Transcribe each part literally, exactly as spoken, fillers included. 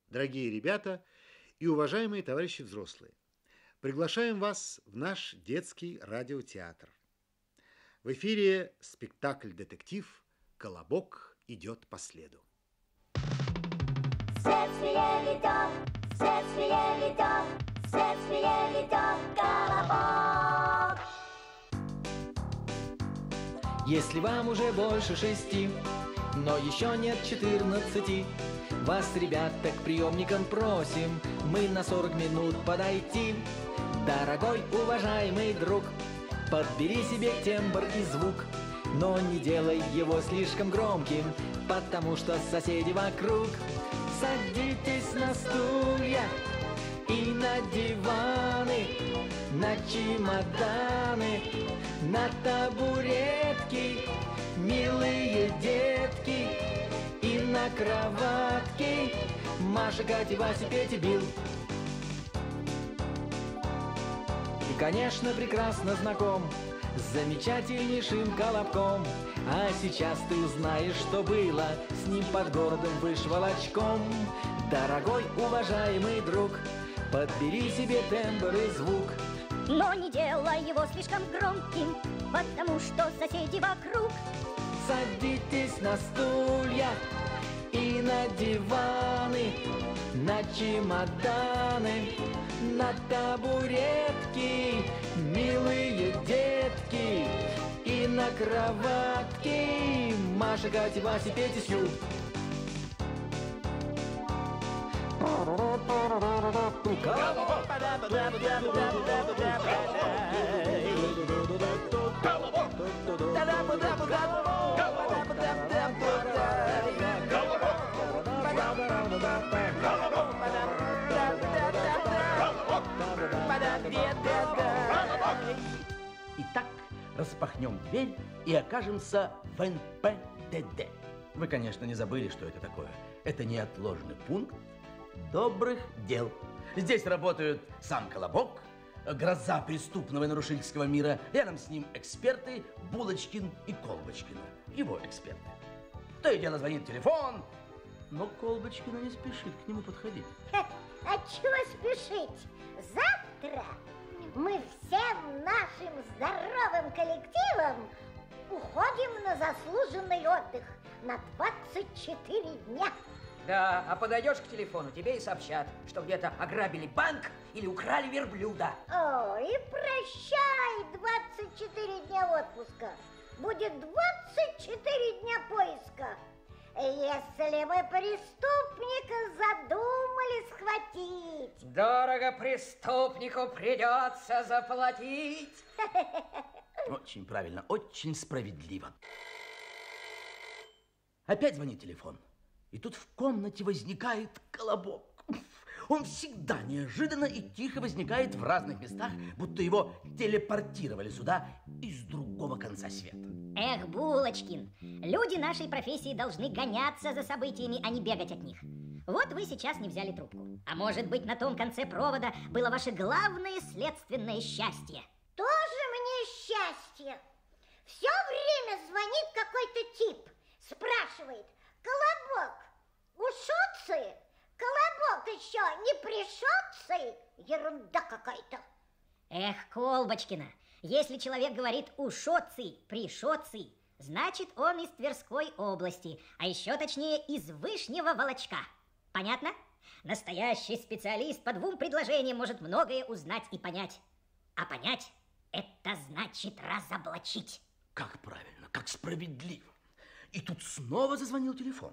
Дорогие ребята и уважаемые товарищи взрослые, приглашаем вас в наш детский радиотеатр. В эфире спектакль-детектив «Колобок идет по следу». Следствие ведет, следствие ведет, следствие ведет Колобок. Если вам уже больше шести, но еще нет четырнадцати, вас, ребята, к приемникам просим мы на сорок минут подойти. Дорогой, уважаемый друг, подбери себе тембр и звук, но не делай его слишком громким, потому что соседи вокруг. Садитесь на стулья и на диваны, на чемоданы, на табуретки, милые детки, и на кроватки. Маша, Катя, Вася, Петя, Билл. И, конечно, прекрасно знаком с замечательнейшим Колобком. А сейчас ты узнаешь, что было с ним под городом выш волочком. Дорогой, уважаемый друг, подбери себе тембр и звук, но не делай его слишком громким, потому что соседи вокруг. Садитесь на стулья и на диваны, на чемоданы, на табуретки, милые детки, и на кроватки. Маша, Катя, Вася, Петя, Сью. Итак, распахнем дверь и окажемся в эн пэ дэ дэ. Вы, конечно, не забыли, что это такое. Это неотложный пункт добрых дел. Здесь работают сам Колобок, гроза преступного и нарушительского мира. Рядом с ним эксперты Булочкин и Колбочкина, его эксперты. То и дело звонит телефон, но Колбочкина не спешит к нему подходить. А чего спешить? Завтра мы всем нашим здоровым коллективом уходим на заслуженный отдых на двадцать четыре дня. Да, а подойдешь к телефону, тебе и сообщат, что где-то ограбили банк или украли верблюда. О, и прощай двадцать четыре дня отпуска. Будет двадцать четыре дня поиска. Если мы преступника задумали схватить. Дорого преступнику придется заплатить. Очень правильно, очень справедливо. Опять звонит телефон. И тут в комнате возникает Колобок. Он всегда неожиданно и тихо возникает в разных местах, будто его телепортировали сюда из другого конца света. Эх, Булочкин, люди нашей профессии должны гоняться за событиями, а не бегать от них. Вот вы сейчас не взяли трубку. А может быть, на том конце провода было ваше главное следственное счастье? Тоже мне счастье. Все время звонит какой-то тип, спрашивает: Колобок, ушел? Колобок еще не пришел? Ерунда какая-то. Эх, Колбочкина, если человек говорит «ушоцы», «пришоцы», значит, он из Тверской области, а еще точнее из Вышнего Волочка. Понятно? Настоящий специалист по двум предложениям может многое узнать и понять. А понять – это значит разоблачить. Как правильно, как справедливо. И тут снова зазвонил телефон.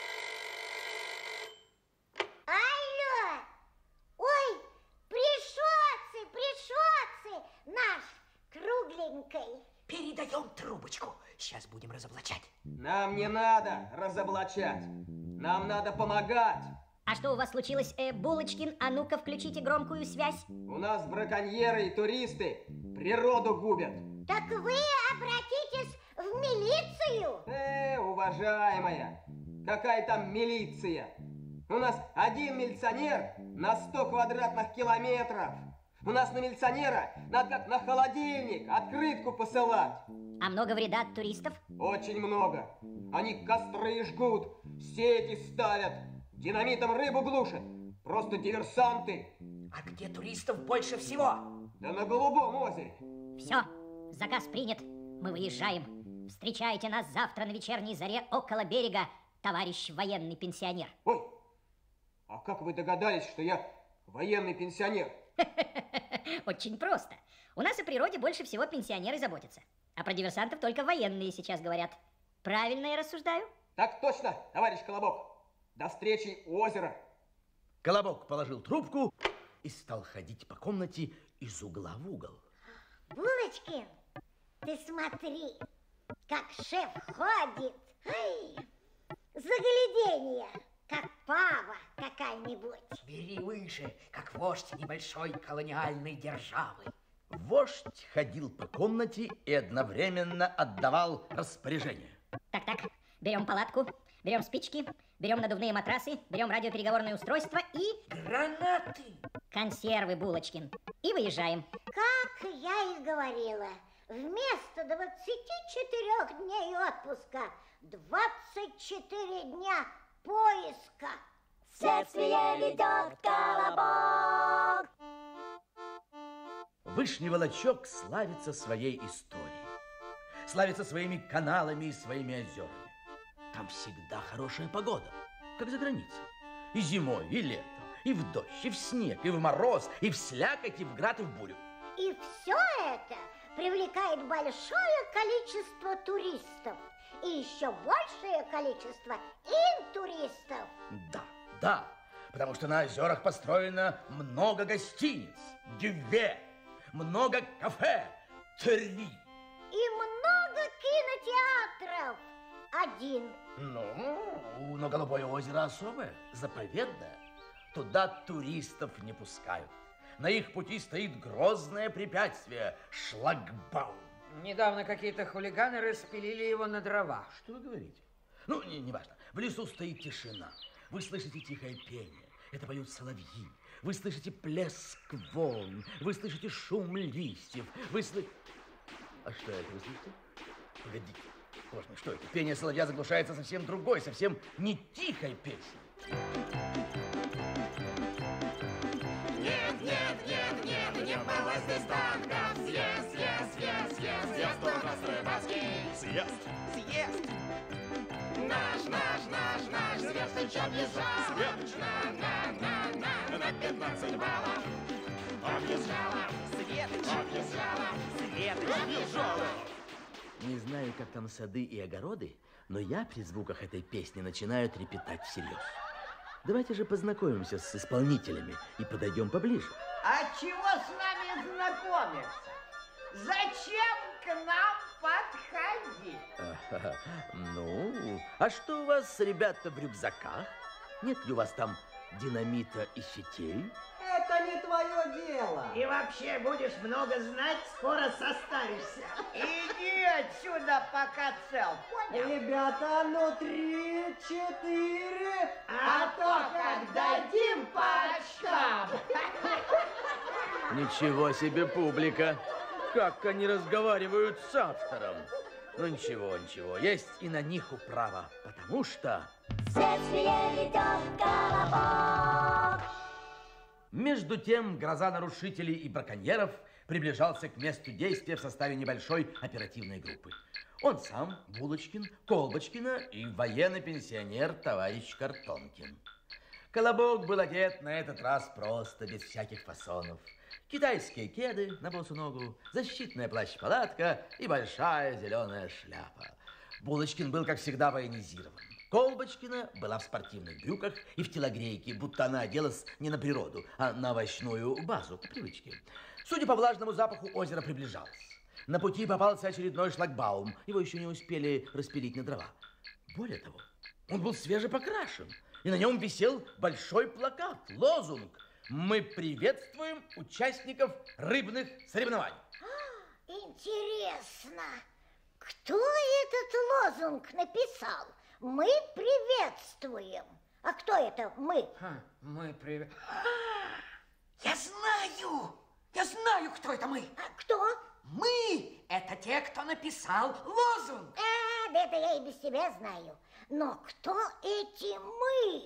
Алло! Ой, пришоцы, пришоцы, наш кругленький. Передаем трубочку. Сейчас будем разоблачать. Нам не надо разоблачать. Нам надо помогать. А что у вас случилось, э, Булочкин? А ну-ка, включите громкую связь. У нас браконьеры и туристы природу губят. Так вы обратитесь в милицию. Э, уважаемая, какая там милиция? У нас один милиционер на сто квадратных километров. У нас на милиционера надо как на холодильник открытку посылать. А много вреда от туристов? Очень много. Они костры жгут, сети ставят, динамитом рыбу глушат. Просто диверсанты. А где туристов больше всего? Да на Голубом озере. Все, заказ принят. Мы выезжаем. Встречайте нас завтра на вечерней заре около берега, товарищ военный пенсионер. Ой, а как вы догадались, что я военный пенсионер? Очень просто. У нас о природе больше всего пенсионеры заботятся. А про диверсантов только военные сейчас говорят. Правильно я рассуждаю? Так точно, товарищ Колобок. До встречи у озера. Колобок положил трубку и стал ходить по комнате из угла в угол. Булочкин, ты смотри, как шеф ходит. Ай, загляденье, как пава какая-нибудь. Бери выше, как вождь небольшой колониальной державы. Вождь ходил по комнате и одновременно отдавал распоряжение. Так-так, берем палатку, берем спички, берем надувные матрасы, берем радиопереговорное устройство и... Гранаты! Консервы, Булочкин. И выезжаем. Как я и говорила, вместо двадцати четырёх дней отпуска двадцать четыре дня поиска. Следствие ведет Колобок. Вышний Волочок славится своей историей, славится своими каналами и своими озерами. Там всегда хорошая погода, как за границей. И зимой, и летом, и в дождь, и в снег, и в мороз, и в слякоть, и в град, и в бурю. И все это привлекает большое количество туристов. И еще большее количество интуристов. Да, да, потому что на озерах построено много гостиниц, две, много кафе, три. И много кинотеатров. Один. Ну, но Голубое озеро особое, заповедное. Туда туристов не пускают. На их пути стоит грозное препятствие – шлагбаум. Недавно какие-то хулиганы распилили его на дрова. Что вы говорите? Ну, не, не важно. В лесу стоит тишина. Вы слышите тихое пение. Это поют соловьи. Вы слышите плеск волн. Вы слышите шум листьев. Вы слышите... А что это вы слышите? Погодите. Боже мой, что это? Пение соловья заглушается совсем другой, совсем не тихой песней. Нет, нет, нет, нет, не было здесь танков. Съезд, съезд, съезд, съезд, съезд, ужас рыбацкий. Съезд, съезд. Наш, наш, наш, наш Светоч объезжал. Светоч, на, на, на, на, на пятнадцать баллов. Объезжала, Светоч, объезжала, Светоч, объезжала. Не знаю, как там сады и огороды, но я при звуках этой песни начинаю трепетать всерьез. Давайте же познакомимся с исполнителями и подойдем поближе. А чего с нами знакомиться? Зачем к нам подходить? А, ну, а что у вас, ребята, в рюкзаках? Нет ли у вас там динамита и сетей? Это не твое дело. И вообще будешь много знать, скоро состаришься. Иди отсюда, пока цел, понял? Ребята, ну три, четыре, а, а то как дадим по очкам. Ничего себе публика! Как они разговаривают с автором. Ну ничего, ничего, есть и на них управа, потому что... Следствие ведет Колобок. Между тем, гроза нарушителей и браконьеров приближался к месту действия в составе небольшой оперативной группы. Он сам, Булочкин, Колбочкина и военный пенсионер товарищ Картонкин. Колобок был одет на этот раз просто, без всяких фасонов. Китайские кеды на босу ногу, защитная плащ-палатка и большая зеленая шляпа. Булочкин был, как всегда, военизирован. Колбочкина была в спортивных брюках и в телогрейке, будто она оделась не на природу, а на овощную базу, по привычке. Судя по влажному запаху, озеро приближалось. На пути попался очередной шлагбаум. Его еще не успели распилить на дрова. Более того, он был свежепокрашен, и на нем висел большой плакат, лозунг «Мы приветствуем участников рыбных соревнований». Интересно, кто этот лозунг написал? Мы приветствуем. А кто это мы? Ха, мы привет... Я знаю! Я знаю, кто это мы! А кто? Мы! Это те, кто написал лозунг! А, да это я и без тебя знаю. Но кто эти мы?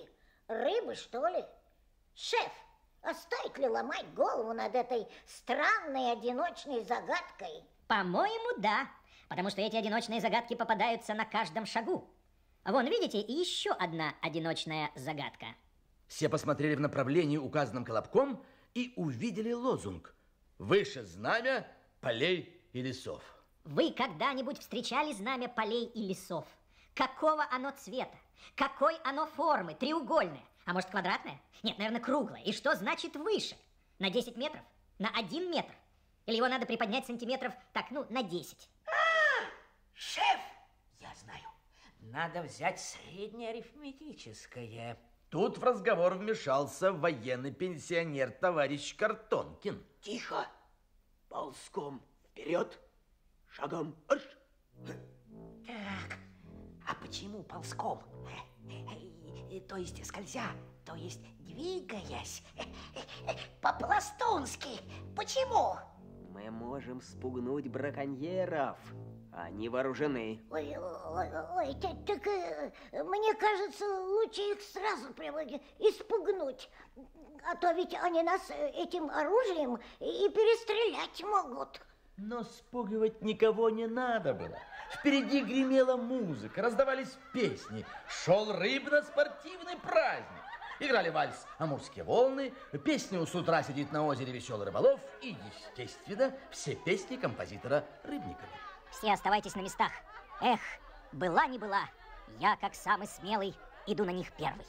Рыбы, что ли? Шеф, а стоит ли ломать голову над этой странной одиночной загадкой? По-моему, да. Потому что эти одиночные загадки попадаются на каждом шагу. Вон, видите, и еще одна одиночная загадка. Все посмотрели в направлении, указанном Колобком, и увидели лозунг: «Выше знамя полей и лесов». Вы когда-нибудь встречали знамя полей и лесов? Какого оно цвета? Какой оно формы? Треугольное? А может, квадратное? Нет, наверное, круглое. И что значит выше? На десять метров? На один метр? Или его надо приподнять сантиметров, так, ну, на десять? А, шеф, я знаю. Надо взять среднее арифметическое. Тут в разговор вмешался военный пенсионер товарищ Картонкин. Тихо. Ползком вперед. Шагом марш. Так, а почему ползком? То есть скользя, то есть двигаясь. По-пластунски. Почему? Мы можем спугнуть браконьеров. Они вооружены. Ой, ой, ой, так, так э, мне кажется, лучше их сразу прямо испугнуть. А то ведь они нас этим оружием и перестрелять могут. Но спугивать никого не надо было. Впереди гремела музыка, раздавались песни, шел рыбно-спортивный праздник. Играли вальс «Амурские волны», песню «С утра сидит на озере веселый рыболов» и, естественно, все песни композитора Рыбникова. Все оставайтесь на местах. Эх, была не была, я, как самый смелый, иду на них первый.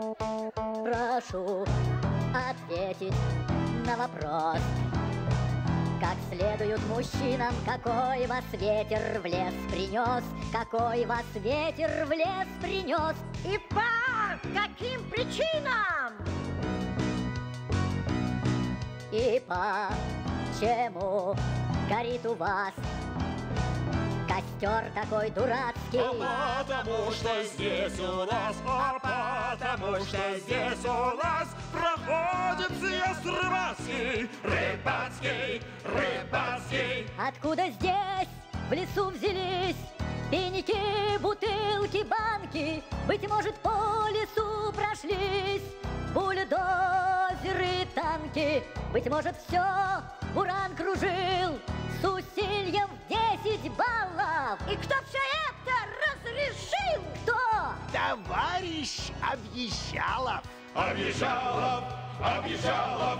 Прошу ответить на вопрос. Как следует мужчинам, какой вас ветер в лес принес, какой вас ветер в лес принес, и по каким причинам? И почему горит у вас костер такой дурацкий? А потому что здесь у нас, а потому что здесь у нас проходит съезд рыбацкий, рыбацкий, рыбацкий. Откуда здесь в лесу взялись пеники, бутылки, банки? Быть может, по лесу прошлись бульдозеры, танки. Быть может, все буран кружил с усилием в десять баллов. И кто все это разрешил? Кто? Товарищ Объезжалов. Объезжалов, Объезжалов.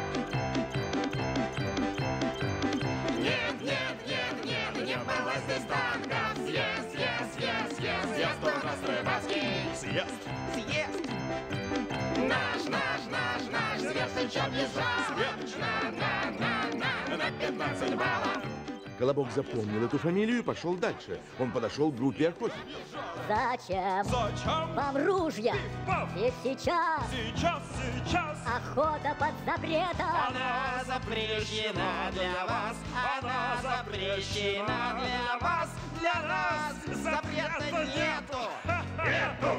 Нет, нет, нет, нет, не было здесь танков. Съезд, съезд, съезд, съезд, съезд у нас рыбацкий. Съезд, съезд. Наш, наш, наш, наш Светоч объезжал. На, на, на, на, на пятнадцать баллов. Колобок запомнил эту фамилию и пошел дальше. Он подошел к группе охотников. Зачем? Зачем? Вам ружья? Ведь сейчас, сейчас, сейчас охота под запретом. Она запрещена для вас, она запрещена для вас, для нас запрета нету. Нету.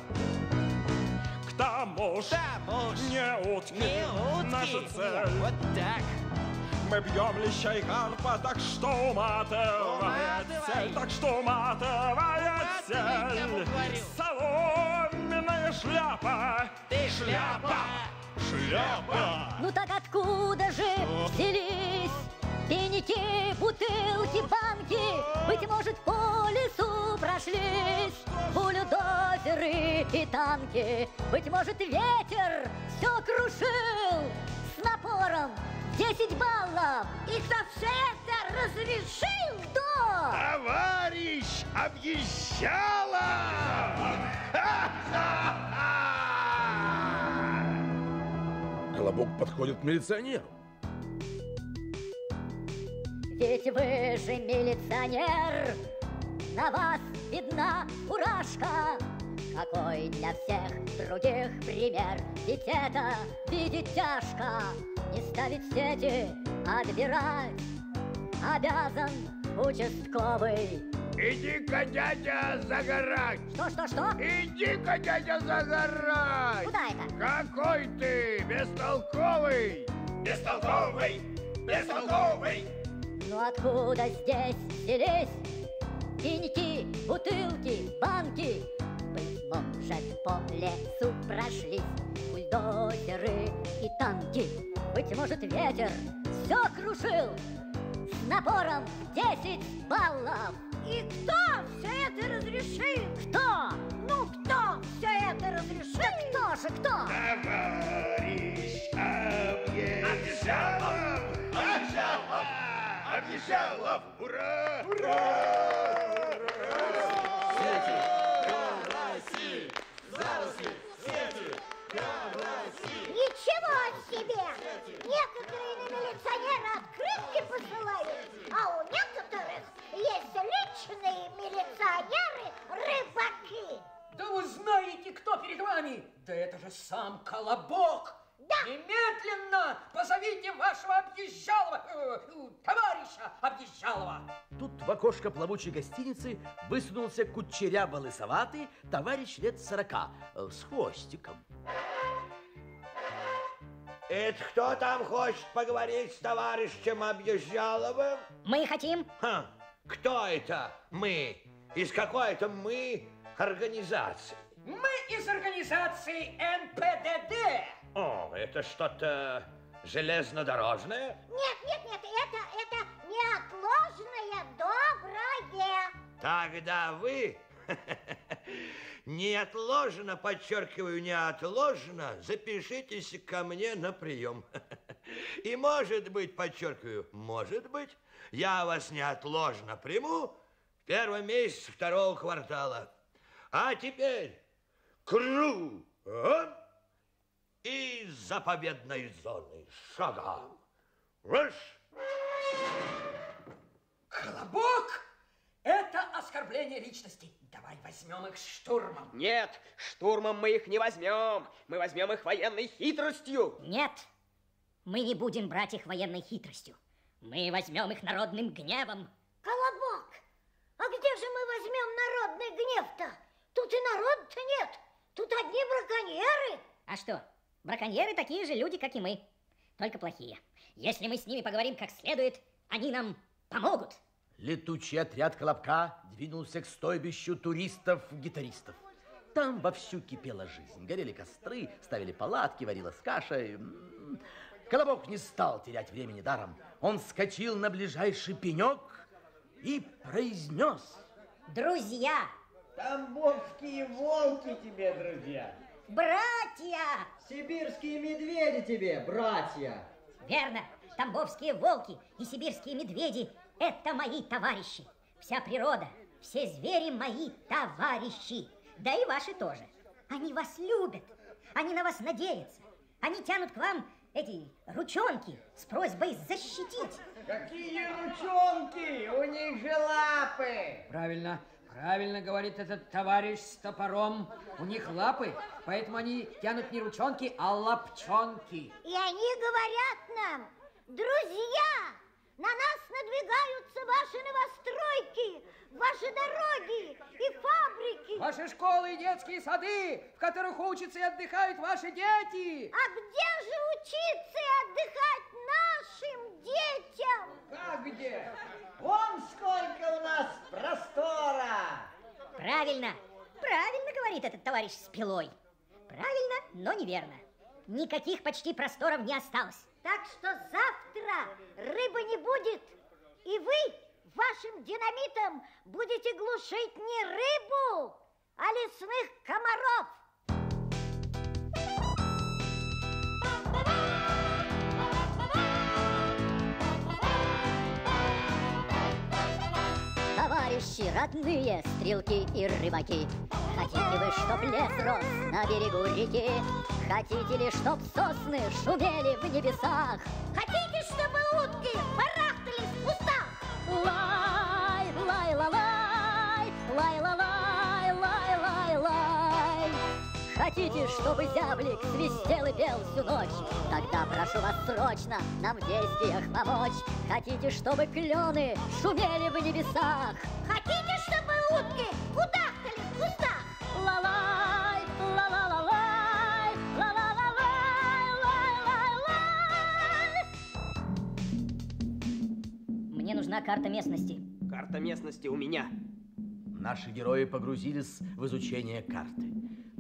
К тому ж, не утки, Не утки. наша цель. Вот так. Мы бьем леща и карпа, так что уматывает цель, так что уматывает цель. Соломенная шляпа, Ты шляпа, шляпа. Ну так откуда же взялись пеники, бутылки, банки? Быть может, по лесу прошлись бульдозеры и танки. Быть может, ветер все крушил с напором десять баллов. И кто все это разрешил? Кто? Товарищ Объезжалов. Колобок подходит к милиционеру. Ведь вы же милиционер, на вас видна фуражка. Какой для всех других пример, ведь это видеть тяжко. Не ставить сети, отбирать обязан участковый. Иди-ка, дядя, загорать. Что, что, что? Иди-ка, дядя, загорать. Куда это? Какой ты бестолковый. Бестолковый, бестолковый. Ну откуда здесь взялись пеньки, бутылки, банки? Быть Может, по лесу прошлись бульдозеры и танки. Быть может, ветер все крушил с напором десять баллов. И кто все это разрешил? Кто? Ну, кто все это разрешил? Да кто же, кто? Товарищ Объезжалов! Объезжалов! Объезжалов! Ура! Ура! Сети! Колбаси! Заросли! Сети! Колбаси! Ничего себе! Некоторые на милиционера открытки посылают, а у некоторых есть личные милиционеры-рыбаки. Да вы знаете, кто перед вами? Да это же сам Колобок! Да! Немедленно позовите вашего Объезжалова, э, э, товарища Объезжалова! Тут в окошко плавучей гостиницы высунулся кучеряво-лысоватый товарищ лет сорока э, с хвостиком. Это кто там хочет поговорить с товарищем Объезжаловым? Мы хотим. Ха, кто это мы? Из какой это мы организации? Мы из организации эн пэ дэ дэ. О, это что-то железнодорожное? Нет, нет, нет, это, это неотложное доброе. Тогда вы, неотложно, подчеркиваю, неотложно, запишитесь ко мне на прием. И может быть, подчеркиваю, может быть, я вас неотложно приму в первом месяце второго квартала. А теперь кругом из заповедной зоны шагом. Раз. Колобок! Это оскорбление личности. Давай возьмем их штурмом. Нет, штурмом мы их не возьмем. Мы возьмем их военной хитростью. Нет, мы не будем брать их военной хитростью. Мы возьмем их народным гневом. Колобок, а где же мы возьмем народный гнев-то? Тут и народа-то нет. Тут одни браконьеры. А что, браконьеры такие же люди, как и мы, только плохие. Если мы с ними поговорим как следует, они нам помогут. Летучий отряд Колобка двинулся к стойбищу туристов-гитаристов. Там вовсю кипела жизнь. Горели костры, ставили палатки, варилась каша. Колобок не стал терять времени даром. Он вскочил на ближайший пенек и произнес: друзья! Тамбовские волки тебе, друзья! Братья! Сибирские медведи тебе, братья! Верно, тамбовские волки и сибирские медведи – это мои товарищи. Вся природа, все звери мои товарищи. Да и ваши тоже. Они вас любят, они на вас надеются. Они тянут к вам эти ручонки с просьбой защитить. Какие ручонки? У них же лапы. Правильно, правильно говорит этот товарищ с топором. У них лапы, поэтому они тянут не ручонки, а лапчонки. И они говорят нам: друзья, на нас надвигаются ваши новостройки, ваши дороги и фабрики. Ваши школы и детские сады, в которых учатся и отдыхают ваши дети. А где же учиться и отдыхать нашим детям? Как где? Вон сколько у нас простора. Правильно, правильно говорит этот товарищ с пилой. Правильно, но неверно. Никаких почти просторов не осталось. Так что завтра рыбы не будет, и вы вашим динамитом будете глушить не рыбу, а лесных комаров. Товарищи, родные стрелки и рыбаки, хотите вы, чтоб лес рос на берегу реки? Хотите ли, чтоб сосны шумели в небесах? Хотите, чтобы утки барахтались в кустах? Лай, лай, ла, лай, лай, ла, лай, лай, лай, лай. Хотите, чтобы зяблик свистел и пел всю ночь? Тогда прошу вас срочно нам в действиях помочь. Хотите, чтобы клены шумели в небесах? Хотите, чтобы утки кудахтали в кустах? Ла-лай, ла-ла-ла-лай, ла-ла-ла-лай, лай-лай-лай. Мне нужна карта местности. Карта местности у меня. Наши герои погрузились в изучение карты.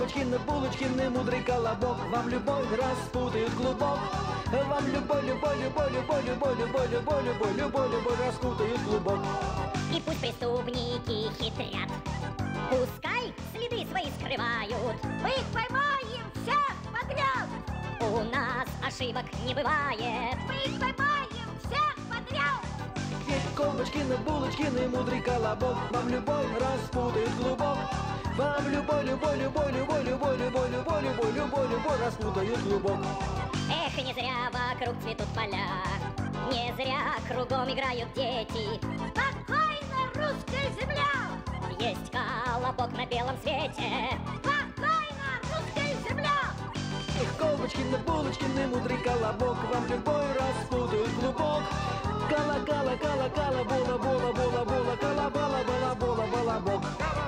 Колбочкины, булочкины, мудрый колобок вам любовь распутает клубок. Вам любой, любой, любой, любой, любой, любой, любой, любой, любой, любой распутает клубок. И пусть преступники хитрят, пускай следы свои скрывают, мы их поймаем всех подряд. У нас ошибок не бывает, мы их поймаем всех подряд. Колбочкины, булочкины, мудрый колобок вам любовь распутает клубок. Вам любой, любой, любой, любой, любой, любой, любой, любой, любой, любой распутает клубок. Эх, не зря вокруг цветут поля, не зря кругом играют дети. Спокойно, русская земля, есть колобок на белом свете. Спокойно, русская земля. Эх, Колбочкины, булочкины, мудрый колобок вам любой распутает клубок. Кала, кала, кала, кала, бола, бола, бола, бола, кала, бола, бола, бола, бола, бок.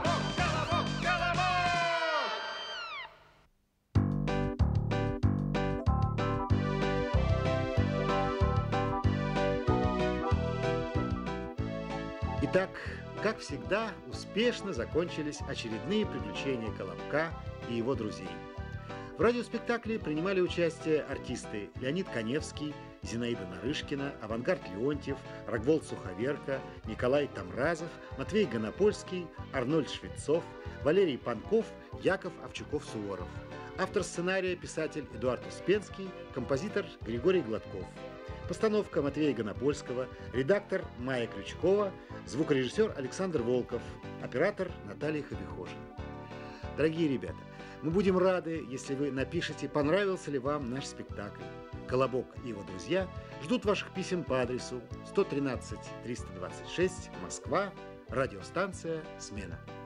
Итак, как всегда, успешно закончились очередные приключения Колобка и его друзей. В радиоспектакле принимали участие артисты Леонид Каневский, Зинаида Нарышкина, Авангард Леонтьев, Рогволд Суховерка, Николай Тамразов, Матвей Гонопольский, Арнольд Швецов, Валерий Панков, Яков Овчуков-Суворов. Автор сценария – писатель Эдуард Успенский, композитор Григорий Гладков. Постановка Матвея Гонопольского, редактор Майя Крючкова, звукорежиссер Александр Волков, оператор Наталья Хабихожина. Дорогие ребята, мы будем рады, если вы напишите, понравился ли вам наш спектакль. Колобок и его друзья ждут ваших писем по адресу сто тринадцать триста двадцать шесть, Москва, радиостанция «Смена».